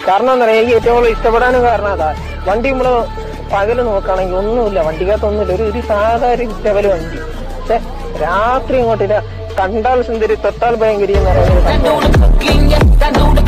കാരണം എന്താ പറയുക, എനിക്ക് ഏറ്റവും കൂടുതൽ ഇഷ്ടപ്പെടാനും കാരണം അതാ. വണ്ടി നമ്മള് പകല് നോക്കുകയാണെങ്കിൽ ഒന്നുമില്ല, വണ്ടിക്കകത്തൊന്നുമില്ല, ഒരു സാധാ ഒരു ലെവൽ വണ്ടി. പക്ഷെ രാത്രി ഇങ്ങോട്ടില്ല, കണ്ടാൽ സുന്ദരി തൊട്ടാൽ ഭയങ്കരി എന്ന് പറയുന്നത്.